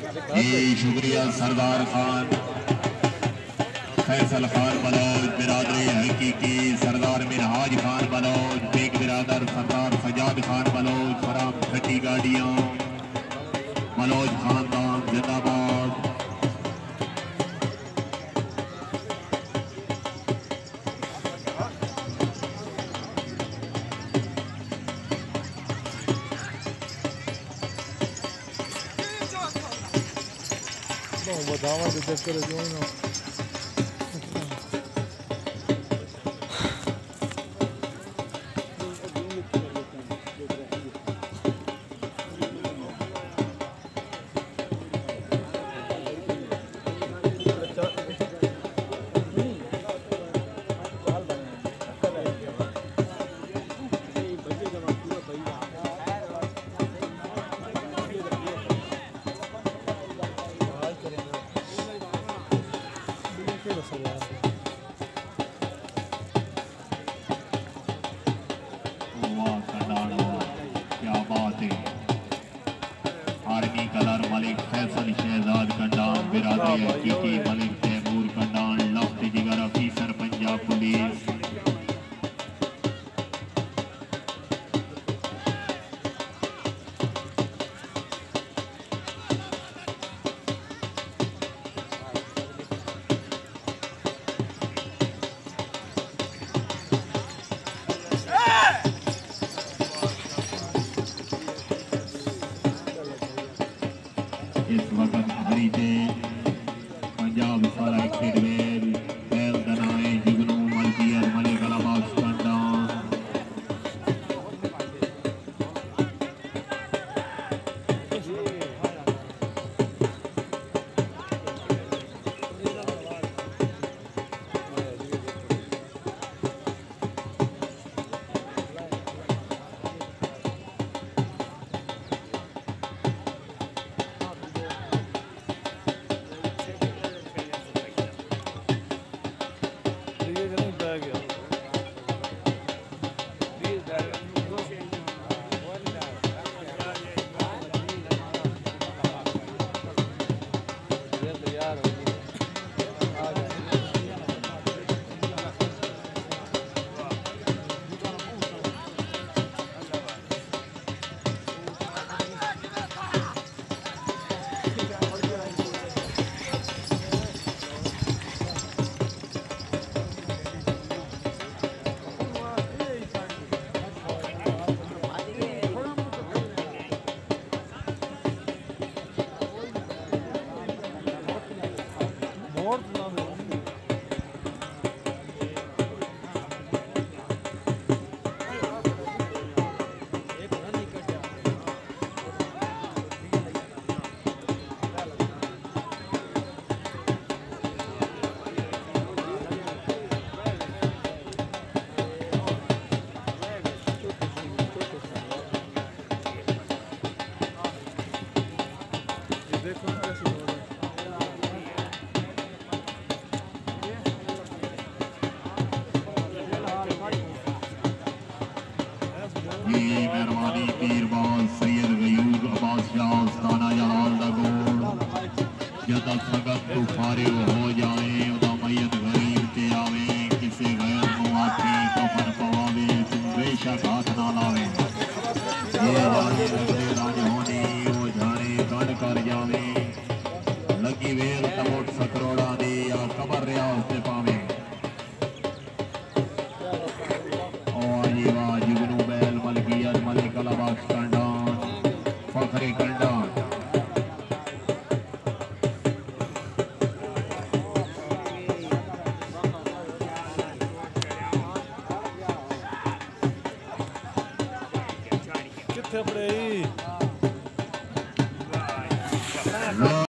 जी शुक्रिया सरदार खान फैसल खान बलौज बिरादरी हकीकी सरदार मिनहाज खान बलौज बेग बिरादर सरदार सजाद खान बलौज फराम छठी गाड़ियां बलौज खानदान जिंदाबाद। बतावा तो चक्कर जो ना आर्मी कलर मलिक फैसल शहजाद कंडान बिरादरी हकीकी मलिक तैमूर कंडान लफ्त जिगर अफीसर पंजाब पुलिस। इस वक्त हरीते पंजाब सारा खेडवेल बैल दनाए जुगनू मलकियत मलिक अलाबाद कंडान मेहरबानी पीरबाज सैयद गयूब अब्बास शाह उस्ताना जलाल दगोड़ जदा सगत तो फारिग हो जाए उदा मैयत गरीब ते आवे किसे गैर नु आखी कफन पवावे तुम बेशक हाथ ना लावे ये जाने लगदे राज होनी ओ जाने गढ़ कर जावे लगी वेल तमोट सकरोड़ा दी या कबर रियाज ते पावे मलिक अलाबाद कंडान फखरी कंडान किथे पड़े